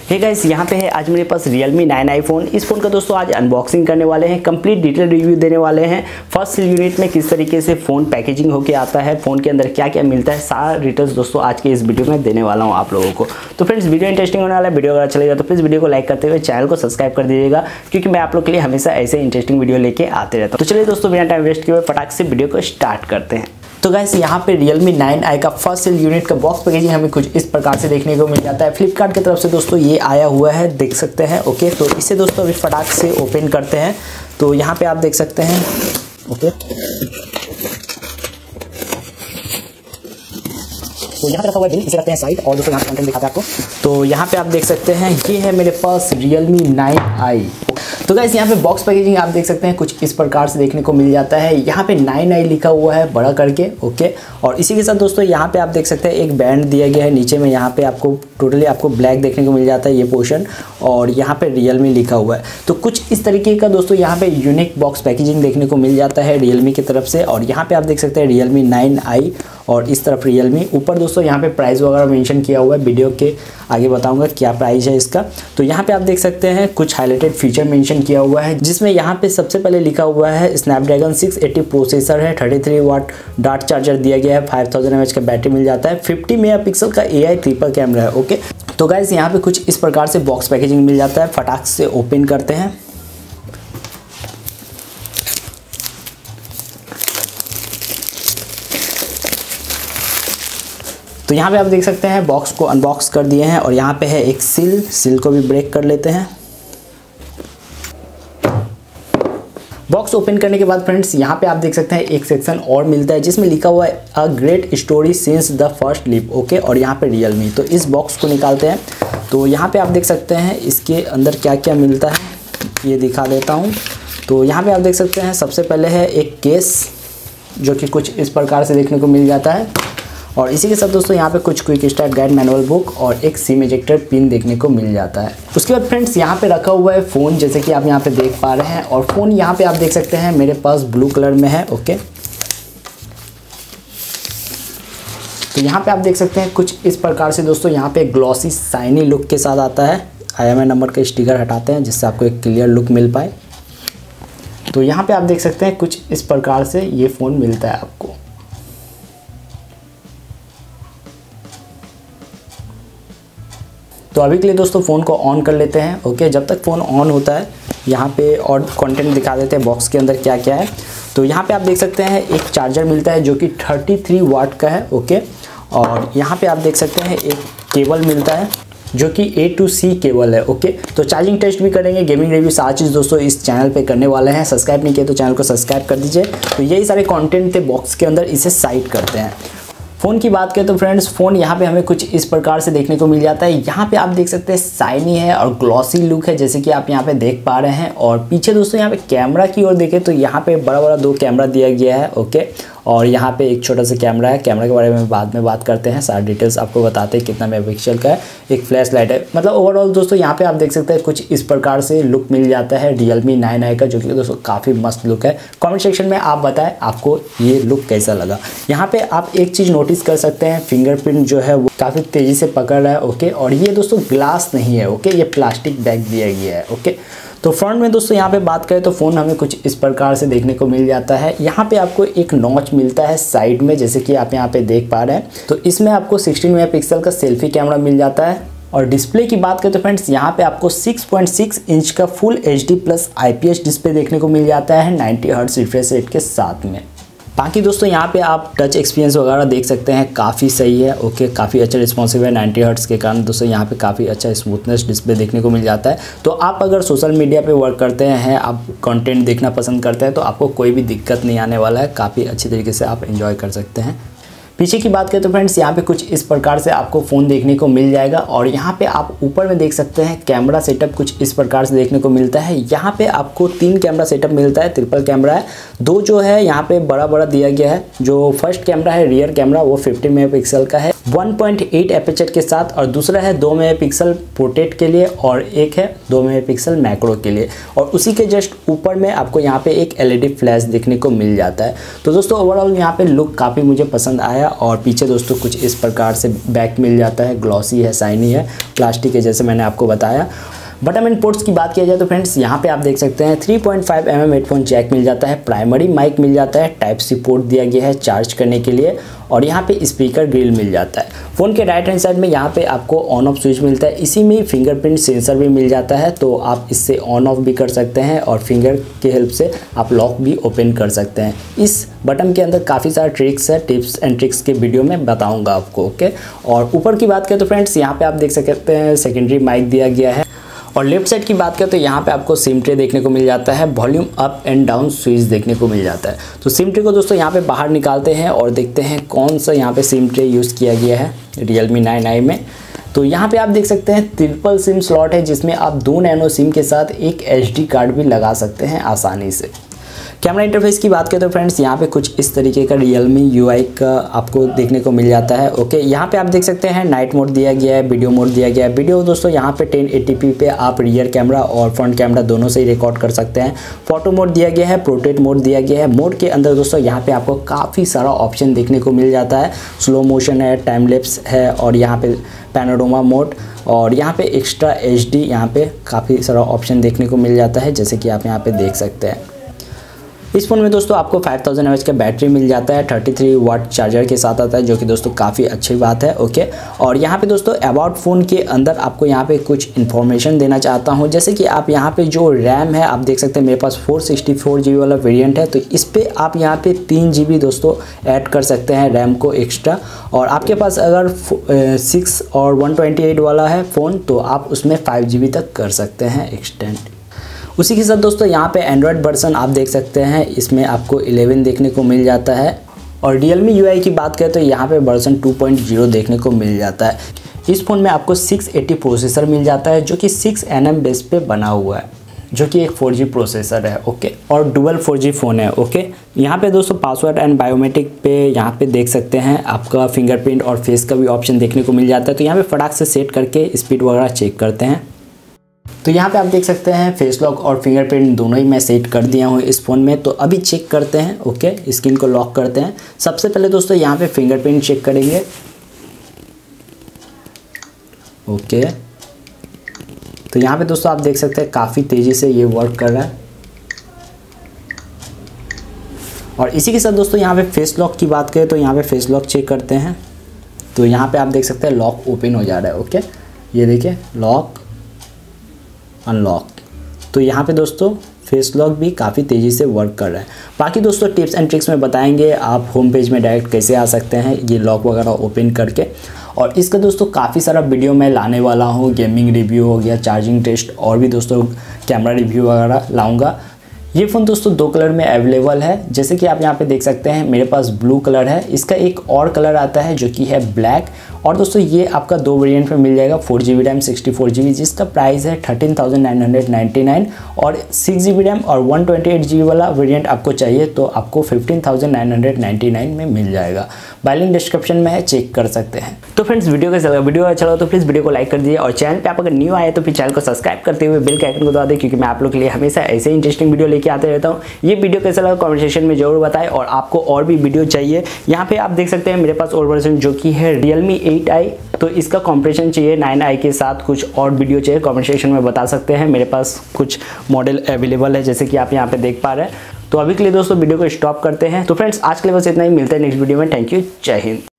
Hey guys, यहाँ पे है आज मेरे पास Realme 9i फ़ोन। इस फ़ोन का दोस्तों आज अनबॉक्सिंग करने वाले हैं, कंप्लीट डिटेल रिव्यू देने वाले हैं। फर्स्ट यूनिट में किस तरीके से फ़ोन पैकेजिंग होके आता है, फ़ोन के अंदर क्या क्या मिलता है, सारा डिटेल्स दोस्तों आज के इस वीडियो में देने वाला हूँ आप लोगों को। तो फ्रेंड्स, वीडियो इंटरेस्टिंग होने वाला है। वीडियो अगर चलेगा तो प्लीज़ वीडियो को लाइक करते हुए चैनल को सब्सक्राइब कर दीजिएगा, क्योंकि मैं आप लोग के लिए हमेशा ऐसे इंटरेस्टिंग वीडियो लेके आते रहता हूँ। तो चलिए दोस्तों, बिना टाइम वेस्ट किए हुए फटाक से वीडियो को स्टार्ट करते हैं। तो गाइस, यहाँ पे Realme 9i का फर्स्ट सेल यूनिट का बॉक्स पैकेजिंग हमें कुछ इस प्रकार से देखने को मिल जाता है। फ्लिपकार्ट की तरफ से दोस्तों ये आया हुआ है, देख सकते हैं। ओके, तो इसे दोस्तों अभी फटाक से ओपन करते हैं। तो यहाँ पे आप देख सकते हैं। ओके, तो यहाँ पे रखा हुआ बिल, इसे रखते हैं साइड और दोस्तों यहाँ पे कंटेंट दिखाते हैं आपको। तो यहाँ पे आप देख सकते हैं, ये है मेरे पास Realme 9i। तो गाइस, यहाँ पे बॉक्स पैकेजिंग आप देख सकते हैं कुछ इस प्रकार से देखने को मिल जाता है। यहाँ पे 9i लिखा हुआ है बड़ा करके। ओके, और इसी के साथ दोस्तों यहाँ पे आप देख सकते हैं एक बैंड दिया गया है नीचे में। यहाँ पे आपको टोटली आपको ब्लैक देखने को मिल जाता है ये पोर्शन, और यहाँ पे Realme लिखा हुआ है। तो कुछ इस तरीके का दोस्तों यहाँ पे यूनिक बॉक्स पैकेजिंग देखने को मिल जाता है Realme की तरफ से। और यहाँ पे आप देख सकते हैं Realme 9i और इस तरफ Realme। ऊपर दोस्तों यहाँ पे प्राइस वगैरह मेंशन किया हुआ है, वीडियो के आगे बताऊंगा क्या प्राइस है इसका। तो यहाँ पे आप देख सकते हैं कुछ हाईलाइटेड फीचर मेंशन किया हुआ है, जिसमें यहाँ पे सबसे पहले लिखा हुआ है स्नैपड्रैगन 680 प्रोसेसर है, 33 वाट डार्ट चार्जर दिया गया है, 5000 mAh का बैटरी मिल जाता है, 50 मेगापिक्सल का AI ट्रिपल कैमरा है। ओके, तो गाइस यहाँ पे कुछ इस प्रकार से बॉक्स पैकेजिंग मिल जाता है। फटाक से ओपन करते हैं। तो यहाँ पे आप देख सकते हैं बॉक्स को अनबॉक्स कर दिए हैं, और यहाँ पे है एक सील को भी ब्रेक कर लेते हैं। बॉक्स ओपन करने के बाद फ्रेंड्स, यहाँ पे आप देख सकते हैं एक सेक्शन और मिलता है, जिसमें लिखा हुआ है a great story since the first leap. Okay, और यहाँ पे Realme। तो इस बॉक्स को निकालते हैं। तो यहाँ पे आप देख सकते हैं इसके अंदर क्या क्या मिलता है, ये दिखा देता हूँ। तो यहाँ पे आप देख सकते हैं सबसे पहले है एक केस, जो कि कुछ इस प्रकार से देखने को मिल जाता है। और इसी के साथ दोस्तों यहाँ पे कुछ quick start guide, manual book और एक सिम इजेक्टर पिन देखने को मिल जाता है। उसके बाद फ्रेंड्स, यहाँ पे रखा हुआ है फ़ोन, जैसे कि आप यहाँ पे देख पा रहे हैं। और फ़ोन यहाँ पे आप देख सकते हैं मेरे पास ब्लू कलर में है। ओके, तो यहाँ पे आप देख सकते हैं कुछ इस प्रकार से दोस्तों यहाँ पे ग्लॉसी शाइनी लुक के साथ आता है। IMEI नंबर का स्टिकर हटाते हैं, जिससे आपको एक क्लियर लुक मिल पाए। तो यहाँ पे आप देख सकते हैं कुछ इस प्रकार से ये फ़ोन मिलता है आपको। तो अभी के लिए दोस्तों फ़ोन को ऑन कर लेते हैं। ओके, जब तक फ़ोन ऑन होता है यहाँ पे और कंटेंट दिखा देते हैं बॉक्स के अंदर क्या क्या है। तो यहाँ पे आप देख सकते हैं एक चार्जर मिलता है, जो कि 33 वाट का है। ओके, और यहाँ पे आप देख सकते हैं एक केबल मिलता है, जो कि A to C केबल है। ओके, तो चार्जिंग टेस्ट भी करेंगे, गेमिंग रिव्यू, सारी चीज़ दोस्तों इस चैनल पे करने वाले हैं। सब्सक्राइब नहीं किया तो चैनल को सब्सक्राइब कर दीजिए। तो यही सारे कंटेंट थे बॉक्स के अंदर, इसे साइड करते हैं। फ़ोन की बात करें तो फ्रेंड्स, फ़ोन यहाँ पे हमें कुछ इस प्रकार से देखने को मिल जाता है। यहाँ पे आप देख सकते हैं शाइनी है और ग्लॉसी लुक है, जैसे कि आप यहाँ पे देख पा रहे हैं। और पीछे दोस्तों यहाँ पे कैमरा की ओर देखें तो यहाँ पे बड़ा बड़ा 2 कैमरा दिया गया है। ओके, और यहाँ पे एक छोटा सा कैमरा है। कैमरा के बारे में बाद में बात करते हैं, सारी डिटेल्स आपको बताते हैं कितना मेगापिक्सल का है। एक फ्लैश लाइट है। मतलब ओवरऑल दोस्तों यहाँ पे आप देख सकते हैं कुछ इस प्रकार से लुक मिल जाता है Realme 9i का, जो कि दोस्तों काफ़ी मस्त लुक है। कमेंट सेक्शन में आप बताएं आपको ये लुक कैसा लगा। यहाँ पे आप एक चीज़ नोटिस कर सकते हैं, फिंगरप्रिंट जो है वो काफ़ी तेज़ी से पकड़ रहा है। ओके, और ये दोस्तों ग्लास नहीं है। ओके, ये प्लास्टिक बैग दिया गया है। ओके, तो फ्रंट में दोस्तों यहाँ पे बात करें तो फ़ोन हमें कुछ इस प्रकार से देखने को मिल जाता है। यहाँ पे आपको एक नॉच मिलता है साइड में, जैसे कि आप यहाँ पे देख पा रहे हैं। तो इसमें आपको 16 मेगापिक्सल का सेल्फी कैमरा मिल जाता है। और डिस्प्ले की बात करें तो फ्रेंड्स, यहाँ पे आपको 6.6 इंच का full HD plus IPS display देखने को मिल जाता है 90 हर्ट्ज रिफ्रेश रेट के साथ में। बाकी दोस्तों यहाँ पे आप टच एक्सपीरियंस वगैरह देख सकते हैं, काफ़ी सही है। ओके, काफ़ी अच्छा रिस्पॉन्सिव है 90 हर्ट्ज के कारण दोस्तों यहाँ पे काफ़ी अच्छा स्मूथनेस डिस्प्ले देखने को मिल जाता है। तो आप अगर सोशल मीडिया पे वर्क करते हैं, आप कंटेंट देखना पसंद करते हैं, तो आपको कोई भी दिक्कत नहीं आने वाला है। काफ़ी अच्छी तरीके से आप एंजॉय कर सकते हैं। पीछे की बात करें तो फ्रेंड्स, यहाँ पे कुछ इस प्रकार से आपको फ़ोन देखने को मिल जाएगा। और यहाँ पे आप ऊपर में देख सकते हैं कैमरा सेटअप कुछ इस प्रकार से देखने को मिलता है। यहाँ पे आपको 3 कैमरा सेटअप मिलता है, ट्रिपल कैमरा है। 2 जो है यहाँ पे बड़ा बड़ा दिया गया है। जो फर्स्ट कैमरा है रियर कैमरा, वो 50 मेगापिक्सल का है। 1.8 एपर्चर के साथ, और दूसरा है 2 मेगापिक्सल पोर्ट्रेट के लिए और एक है 2 मेगापिक्सल मैक्रो के लिए। और उसी के जस्ट ऊपर में आपको यहाँ पे एक LED फ्लैश देखने को मिल जाता है। तो दोस्तों ओवरऑल यहाँ पे लुक काफ़ी मुझे पसंद आया। और पीछे दोस्तों कुछ इस प्रकार से बैक मिल जाता है, ग्लॉसी है, शाइनी है, प्लास्टिक है, जैसे मैंने आपको बताया। बटन एंड पोर्ट्स की बात किया जाए तो फ्रेंड्स यहाँ पे आप देख सकते हैं 3.5 mm हेडफोन जैक मिल जाता है, प्राइमरी माइक मिल जाता है, टाइप सी पोर्ट दिया गया है चार्ज करने के लिए, और यहाँ पे स्पीकर ग्रिल मिल जाता है। फ़ोन के राइट हैंड साइड में यहाँ पे आपको ऑन ऑफ स्विच मिलता है, इसी में फिंगरप्रिंट सेंसर भी मिल जाता है, तो आप इससे ऑन ऑफ भी कर सकते हैं और फिंगर की हेल्प से आप लॉक भी ओपन कर सकते हैं। इस बटन के अंदर काफ़ी सारे ट्रिक्स है, टिप्स एंड ट्रिक्स के वीडियो में बताऊँगा आपको, ओके। और ऊपर की बात करें तो फ्रेंड्स यहाँ पर आप देख सकते हैं सेकेंडरी माइक दिया गया है। और लेफ्ट साइड की बात करें तो यहाँ पे आपको सिम ट्रे देखने को मिल जाता है, volume up and down switch देखने को मिल जाता है। तो सिम ट्रे को दोस्तों यहाँ पे बाहर निकालते हैं और देखते हैं कौन सा यहाँ पे सिम ट्रे यूज़ किया गया है Realme 9i में। तो यहाँ पे आप देख सकते हैं ट्रिपल सिम स्लॉट है, जिसमें आप 2 नैनो सिम के साथ एक SD कार्ड भी लगा सकते हैं आसानी से। कैमरा इंटरफेस की बात करें तो फ्रेंड्स यहाँ पे कुछ इस तरीके का Realme UI का आपको देखने को मिल जाता है, ओके। यहाँ पे आप देख सकते हैं नाइट मोड दिया गया है, वीडियो मोड दिया गया है। वीडियो दोस्तों यहाँ पे 1080p पे आप रियर कैमरा और फ्रंट कैमरा दोनों से ही रिकॉर्ड कर सकते हैं। फोटो मोड दिया गया है, पोर्ट्रेट मोड दिया गया है। मोड के अंदर दोस्तों यहाँ पे आपको काफ़ी सारा ऑप्शन देखने को मिल जाता है, स्लो मोशन है, टाइम लैप्स है, और यहाँ पे पैनोरामा मोड, और यहाँ पे एक्स्ट्रा HD यहाँ पे काफ़ी सारा ऑप्शन देखने को मिल जाता है, जैसे कि आप यहाँ पे देख सकते हैं। इस फ़ोन में दोस्तों आपको 5000 mAh का बैटरी मिल जाता है, 33 वाट चार्जर के साथ आता है, जो कि दोस्तों काफ़ी अच्छी बात है, ओके। और यहाँ पे दोस्तों अबाउट फ़ोन के अंदर आपको यहाँ पे कुछ इन्फॉर्मेशन देना चाहता हूँ, जैसे कि आप यहाँ पे जो रैम है आप देख सकते हैं मेरे पास 464 GB वाला वेरिएंट है, तो इस पर आप यहाँ पे 3 GB दोस्तों ऐड कर सकते हैं रैम को एक्स्ट्रा। और आपके पास अगर 6 और 128 वाला है फ़ोन तो आप उसमें 5 GB तक कर सकते हैं एक्सटेंड। उसी के साथ दोस्तों यहाँ पे एंड्रॉयड वर्जन आप देख सकते हैं, इसमें आपको 11 देखने को मिल जाता है। और Realme UI की बात करें तो यहाँ पे वर्जन 2.0 देखने को मिल जाता है। इस फ़ोन में आपको 680 प्रोसेसर मिल जाता है, जो कि 6nm बेस पे बना हुआ है, जो कि एक 4G प्रोसेसर है, ओके। और डुअल 4G फ़ोन है, ओके। यहाँ पे दोस्तों पासवर्ड एंड बायोमेट्रिक पे यहाँ पे देख सकते हैं आपका फिंगरप्रिंट और फेस का भी ऑप्शन देखने को मिल जाता है। तो यहाँ पे फटाक से सेट करके स्पीड वगैरह चेक करते हैं। तो यहाँ पे आप देख सकते हैं फेस लॉक और फिंगरप्रिंट दोनों ही मैं सेट कर दिया हूँ इस फ़ोन में। तो अभी चेक करते हैं, ओके। स्क्रीन को लॉक करते हैं। सबसे पहले दोस्तों यहाँ पे फिंगरप्रिंट चेक करेंगे, ओके। तो यहाँ पे दोस्तों आप देख सकते हैं काफ़ी तेज़ी से ये वर्क कर रहा है। और इसी के साथ दोस्तों यहाँ पे फेस लॉक की बात करें तो यहाँ पे फेस लॉक चेक करते हैं। तो यहाँ पे आप देख सकते हैं लॉक ओपन हो जा रहा है, ओके। ये देखिए लॉक अनलॉक। तो यहाँ पे दोस्तों फेस लॉक भी काफ़ी तेज़ी से वर्क कर रहा है। बाकी दोस्तों टिप्स एंड ट्रिक्स में बताएंगे आप होम पेज में डायरेक्ट कैसे आ सकते हैं ये लॉक वगैरह ओपन करके। और इसका दोस्तों काफ़ी सारा वीडियो मैं लाने वाला हूँ, गेमिंग रिव्यू हो गया, चार्जिंग टेस्ट, और भी दोस्तों कैमरा रिव्यू वगैरह लाऊंगा। ये फ़ोन दोस्तों 2 कलर में अवेलेबल है, जैसे कि आप यहाँ पे देख सकते हैं मेरे पास ब्लू कलर है, इसका एक और कलर आता है जो कि है ब्लैक। और दोस्तों ये आपका 2 वेरिएंट में मिल जाएगा, 4GB रैम 64GB, जिसका प्राइस है 13,999। और 6GB रैम और 128GB वाला वेरिएंट आपको चाहिए तो आपको 15,999 में मिल जाएगा। बाय लिंक डिस्क्रिप्शन में है, चेक कर सकते हैं। तो फ्रेंड्स वीडियो कैसा लगा? वीडियो अच्छा लगा तो प्लीज़ वीडियो को लाइक कर दीजिए, और चैनल पे आप अगर न्यू आए तो फिर चैनल को सब्सक्राइब करते हुए बेल के आइकन को दबा दें, क्योंकि मैं आप लोग के लिए हमेशा ऐसे इंटरेस्टिंग वीडियो लेके आते रहता हूँ। ये वीडियो कैसा लगा कमेंट सेक्शन में जरूर बताएं, और आपको और भी वीडियो चाहिए। यहाँ पे आप देख सकते हैं मेरे पास और वर्जन जो कि है Realme 8i, तो इसका कंपैरिजन चाहिए 9i के साथ, कुछ और वीडियो चाहिए कमेंट सेक्शन में बता सकते हैं। मेरे पास कुछ मॉडल अवेलेबल है जैसे कि आप यहाँ पे देख पा रहे हैं। तो अभी के लिए दोस्तों वीडियो को स्टॉप करते हैं। तो फ्रेंड्स आज के लिए बस इतना ही, मिलते हैं नेक्स्ट वीडियो में। थैंक यू, जय हिंद।